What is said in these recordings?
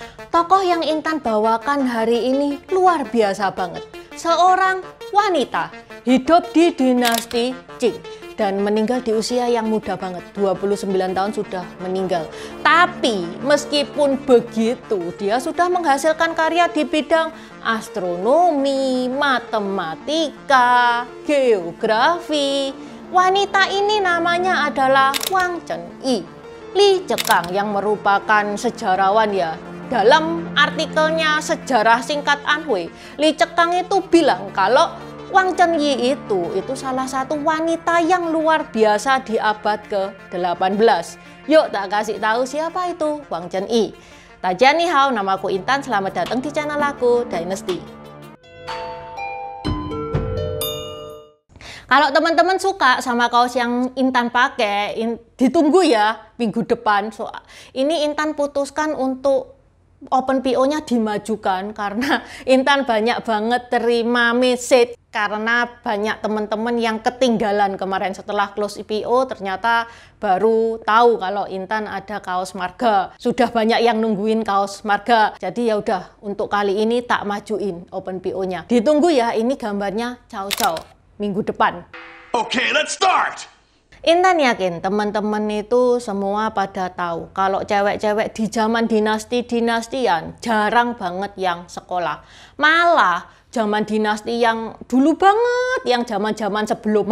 Tokoh yang Intan bawakan hari ini luar biasa banget. Seorang wanita hidup di dinasti Qing dan meninggal di usia yang muda banget, 29 tahun sudah meninggal. Tapi meskipun begitu, dia sudah menghasilkan karya di bidang astronomi, matematika, geografi. Wanita ini namanya adalah Wang Chunyi. Li Zhekang yang merupakan sejarawan ya. Dalam artikelnya Sejarah Singkat Anhui, Li Zhekang itu bilang kalau Wang Chunyi itu salah satu wanita yang luar biasa di abad ke-18. Yuk tak kasih tahu siapa itu Wang Chunyi. Tajian ni hao, namaku Intan, selamat datang di channel aku Dynasty. Kalau teman-teman suka sama kaos yang Intan pakai, ditunggu ya minggu depan. Ini Intan putuskan untuk Open PO-nya dimajukan karena Intan banyak banget terima message karena banyak teman-teman yang ketinggalan kemarin setelah close PO ternyata baru tahu kalau Intan ada kaos marga. Sudah banyak yang nungguin kaos marga. Jadi ya udah untuk kali ini tak majuin Open PO-nya. Ditunggu ya, ini gambarnya Cao minggu depan. Oke, let's start. Intan yakin teman-teman itu semua pada tahu kalau cewek-cewek di zaman dinasti-dinastian jarang banget yang sekolah. Malah zaman dinasti yang dulu banget, yang zaman-zaman sebelum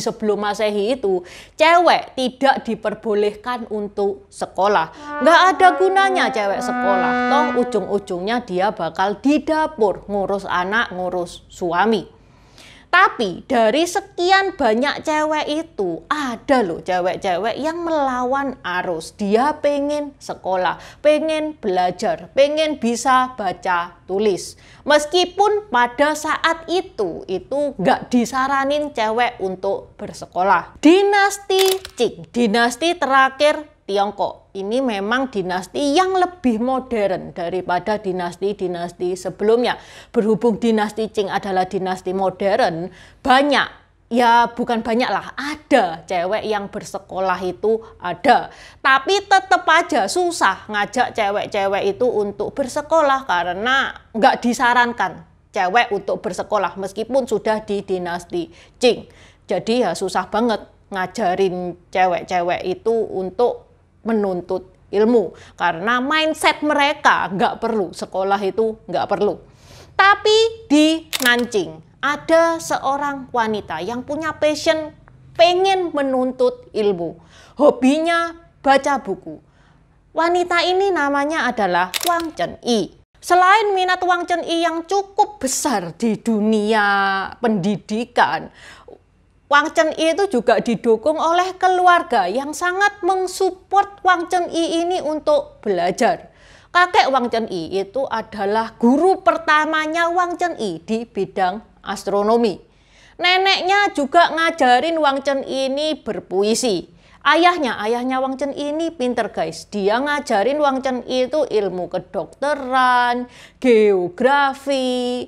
Masehi itu, cewek tidak diperbolehkan untuk sekolah. Nggak ada gunanya cewek sekolah. Toh ujung-ujungnya dia bakal di dapur ngurus anak, ngurus suami. Tapi dari sekian banyak cewek itu, ada loh cewek-cewek yang melawan arus. Dia pengen sekolah, pengen belajar, pengen bisa baca tulis. Meskipun pada saat itu nggak disaranin cewek untuk bersekolah. Dinasti Qing, dinasti terakhir Tiongkok. Ini memang dinasti yang lebih modern daripada dinasti-dinasti sebelumnya. Berhubung dinasti Qing adalah dinasti modern, banyak, ya bukan banyak lah, ada cewek yang bersekolah itu ada. Tapi tetap aja susah ngajak cewek-cewek itu untuk bersekolah karena nggak disarankan cewek untuk bersekolah meskipun sudah di dinasti Qing. Jadi ya susah banget ngajarin cewek-cewek itu untuk menuntut ilmu karena mindset mereka nggak perlu sekolah, itu nggak perlu. Tapi di Nanjing ada seorang wanita yang punya passion pengen menuntut ilmu, hobinya baca buku. Wanita ini namanya adalah Wang Chunyi. Selain minat Wang Chunyi yang cukup besar di dunia pendidikan, Wang Chunyi itu juga didukung oleh keluarga yang sangat mensupport Wang Chunyi ini untuk belajar. Kakek Wang Chunyi itu adalah guru pertamanya Wang Chunyi di bidang astronomi. Neneknya juga ngajarin Wang Chunyi ini berpuisi. Ayahnya Wang Chunyi ini pinter guys. Dia ngajarin Wang Chunyi itu ilmu kedokteran, geografi,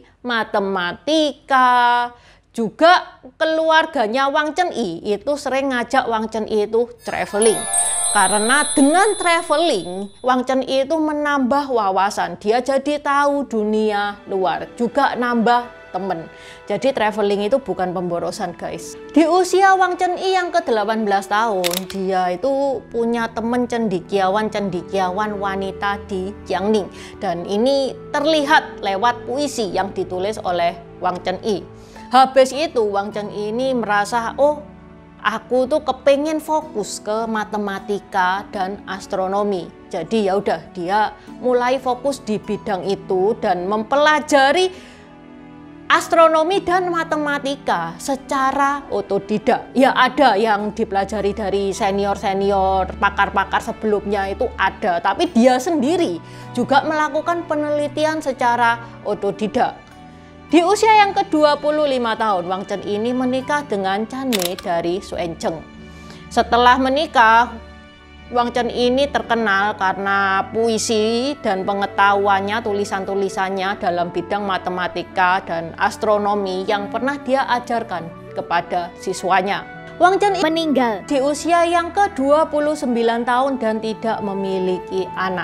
matematika. Juga keluarganya Wang Chunyi itu sering ngajak Wang Chunyi itu traveling. Karena dengan traveling, Wang Chunyi itu menambah wawasan. Dia jadi tahu dunia luar, juga nambah temen. Jadi traveling itu bukan pemborosan guys. Di usia Wang Chunyi yang ke-18 tahun, dia itu punya temen cendekiawan wanita di Jiangning. Dan ini terlihat lewat puisi yang ditulis oleh Wang Chunyi. Habis itu Wang Chunyi ini merasa, oh aku tuh kepengen fokus ke matematika dan astronomi. Jadi ya udah dia mulai fokus di bidang itu dan mempelajari astronomi dan matematika secara otodidak. Ya ada yang dipelajari dari senior-senior, pakar-pakar sebelumnya itu ada. Tapi dia sendiri juga melakukan penelitian secara otodidak. Di usia yang ke-25 tahun, Wang Chunyi ini menikah dengan Chanmei dari Xuanzeng. Setelah menikah, Wang Chunyi ini terkenal karena puisi dan pengetahuannya, tulisan-tulisannya dalam bidang matematika dan astronomi yang pernah dia ajarkan kepada siswanya. Wang Chunyi meninggal di usia yang ke-29 tahun dan tidak memiliki anak.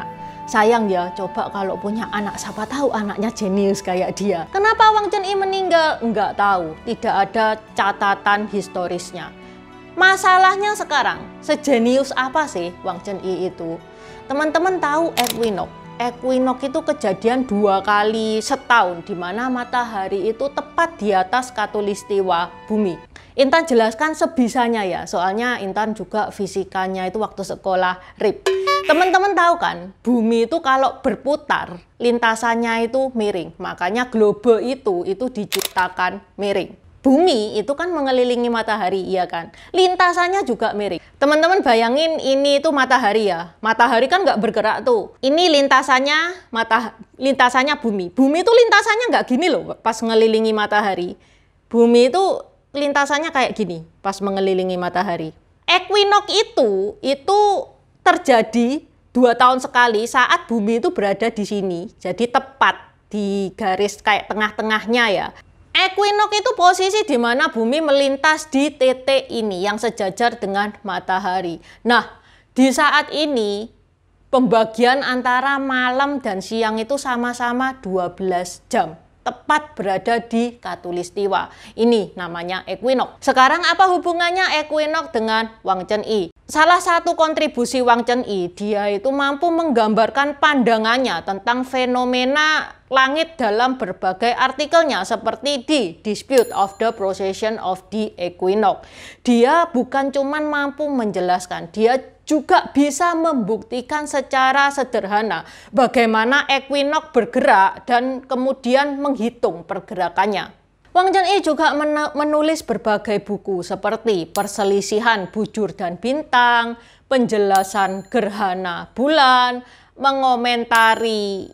Sayang ya, coba kalau punya anak, siapa tahu anaknya jenius kayak dia. Kenapa Wang Chun-yi meninggal? Enggak tahu, tidak ada catatan historisnya. Masalahnya sekarang, sejenius apa sih Wang Chun-yi itu? Teman-teman tahu equinox. Equinox itu kejadian 2 kali setahun, di mana matahari itu tepat di atas khatulistiwa bumi. Intan jelaskan sebisanya ya, soalnya Intan juga fisikanya itu waktu sekolah RIP. Teman-teman tahu kan, bumi itu kalau berputar, lintasannya itu miring. Makanya globe itu diciptakan miring. Bumi itu kan mengelilingi matahari, iya kan? Lintasannya juga miring. Teman-teman bayangin ini itu matahari ya. Matahari kan nggak bergerak tuh. Ini lintasannya bumi. Bumi itu lintasannya nggak gini loh pas ngelilingi matahari. Bumi itu lintasannya kayak gini pas mengelilingi matahari. Equinox itu terjadi 2 tahun sekali saat bumi itu berada di sini. Jadi tepat di garis kayak tengah-tengahnya ya. Equinox itu posisi di mana bumi melintas di titik ini yang sejajar dengan matahari. Nah, di saat ini pembagian antara malam dan siang itu sama-sama 12 jam. Tepat berada di khatulistiwa. Ini namanya equinox. Sekarang apa hubungannya equinox dengan Wang Chun-yi? Salah satu kontribusi Wang Chun-yi, dia itu mampu menggambarkan pandangannya tentang fenomena langit dalam berbagai artikelnya seperti di Dispute of the Precession of the Equinox. Dia bukan cuman mampu menjelaskan, dia juga bisa membuktikan secara sederhana bagaimana equinox bergerak dan kemudian menghitung pergerakannya. Wang Chun-yi juga menulis berbagai buku seperti Perselisihan Bujur dan Bintang, Penjelasan Gerhana Bulan, mengomentari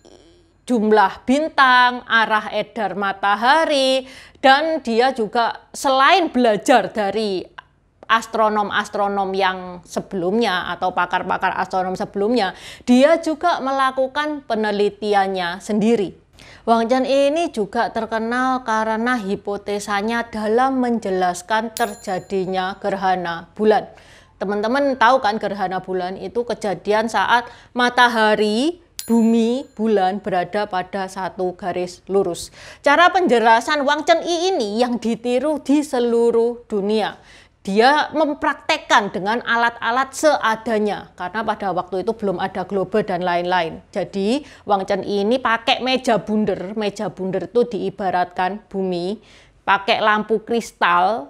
jumlah bintang, arah edar matahari, dan dia juga selain belajar dari astronom-astronom yang sebelumnya atau pakar-pakar astronom sebelumnya, dia juga melakukan penelitiannya sendiri. Wang Chun-yi ini juga terkenal karena hipotesanya dalam menjelaskan terjadinya gerhana bulan. Teman-teman tahu kan gerhana bulan itu kejadian saat matahari, bumi, bulan berada pada satu garis lurus. Cara penjelasan Wang Chun-yi ini yang ditiru di seluruh dunia. Dia mempraktekkan dengan alat-alat seadanya karena pada waktu itu belum ada globe dan lain-lain. Jadi Wang Chun-yi ini pakai meja bundar. Meja bundar itu diibaratkan bumi. Pakai lampu kristal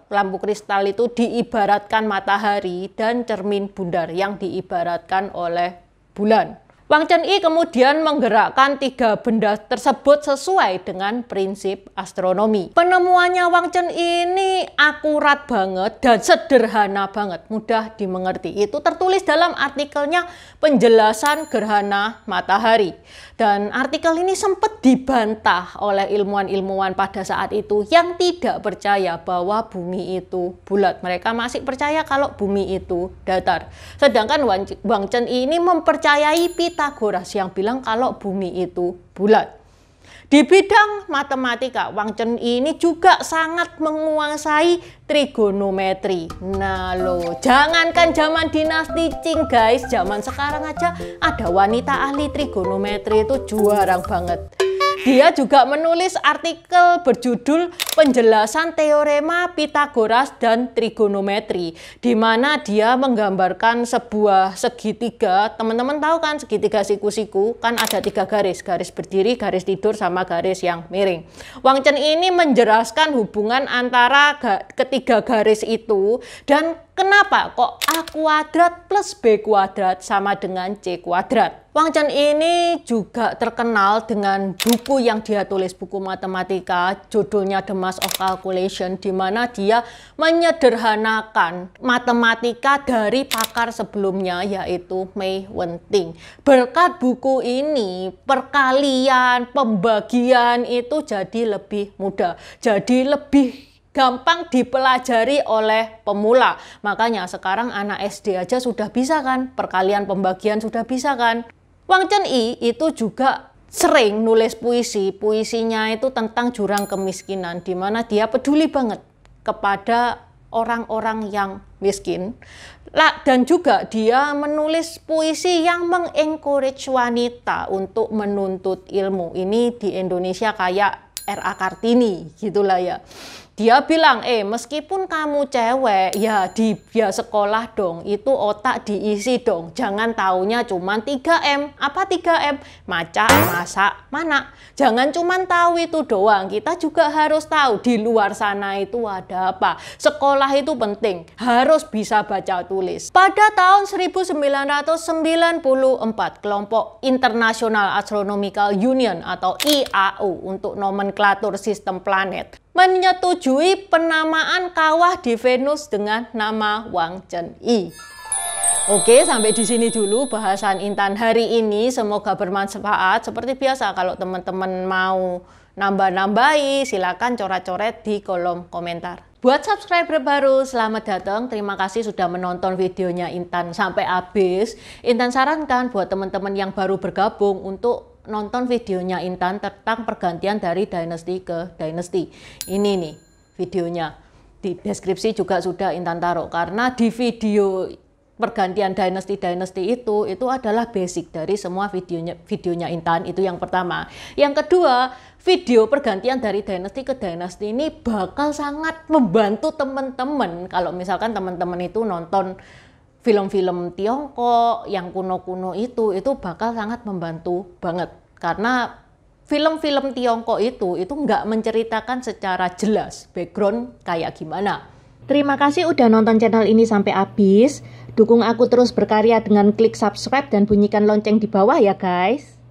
itu diibaratkan matahari, dan cermin bundar yang diibaratkan oleh bulan. Wang Chun-yi kemudian menggerakkan 3 benda tersebut sesuai dengan prinsip astronomi. Penemuannya Wang Chun-yi ini akurat banget dan sederhana banget, mudah dimengerti. Itu tertulis dalam artikelnya Penjelasan Gerhana Matahari. Dan artikel ini sempat dibantah oleh ilmuwan-ilmuwan pada saat itu yang tidak percaya bahwa bumi itu bulat. Mereka masih percaya kalau bumi itu datar. Sedangkan Wang Chun-yi ini mempercayai Pythagoras yang bilang kalau bumi itu bulat. Di bidang matematika, Wang Chun-yi ini juga sangat menguasai trigonometri. Nah loh, jangankan zaman dinasti Qing guys, zaman sekarang aja ada wanita ahli trigonometri itu jarang banget. Dia juga menulis artikel berjudul Penjelasan Teorema Pythagoras dan Trigonometri, di mana dia menggambarkan sebuah segitiga. Teman-teman tahu kan segitiga siku-siku kan ada 3 garis, garis berdiri, garis tidur, sama garis yang miring. Wang Chun-yi ini menjelaskan hubungan antara ketiga garis itu dan kenapa kok A kuadrat plus B kuadrat sama dengan C kuadrat. Wang Chun-yi ini juga terkenal dengan buku yang dia tulis, buku matematika, judulnya The Mass of Calculation, di mana dia menyederhanakan matematika dari pakar sebelumnya, yaitu Mei Wenting. Berkat buku ini, perkalian, pembagian itu jadi lebih mudah, jadi lebih gampang dipelajari oleh pemula. Makanya sekarang anak SD aja sudah bisa kan, perkalian pembagian sudah bisa kan. Wang Chun-yi itu juga sering nulis puisi. Puisinya itu tentang jurang kemiskinan, di mana dia peduli banget kepada orang-orang yang miskin. Dan juga dia menulis puisi yang mengencourage wanita untuk menuntut ilmu. Ini di Indonesia kayak R.A. Kartini gitulah ya. Dia bilang, meskipun kamu cewek, ya sekolah dong, itu otak diisi dong. Jangan taunya cuman 3M. Apa 3M? Maca, masak, mana? Jangan cuman tahu itu doang. Kita juga harus tahu di luar sana itu ada apa. Sekolah itu penting, harus bisa baca tulis. Pada tahun 1994, kelompok International Astronomical Union atau IAU untuk nomenklatur sistem planet menyetujui penamaan kawah di Venus dengan nama Wang Chunyi. Oke, sampai di sini dulu bahasan Intan hari ini. Semoga bermanfaat. Seperti biasa, kalau teman-teman mau nambah-nambahi, silakan coret-coret di kolom komentar. Buat subscriber baru, selamat datang. Terima kasih sudah menonton videonya Intan sampai habis. Intan sarankan buat teman-teman yang baru bergabung untuk nonton videonya Intan tentang pergantian dari dynasty ke dynasty. Ini nih videonya. Di deskripsi juga sudah Intan taruh. Karena di video pergantian dynasty itu adalah basic dari semua videonya Intan. Itu yang pertama. Yang kedua, video pergantian dari dynasty ke dynasty ini bakal sangat membantu teman-teman. Kalau misalkan teman-teman itu nonton film-film Tiongkok yang kuno-kuno itu bakal sangat membantu banget. Karena film-film Tiongkok itu nggak menceritakan secara jelas background kayak gimana. Terima kasih udah nonton channel ini sampai habis. Dukung aku terus berkarya dengan klik subscribe dan bunyikan lonceng di bawah ya guys.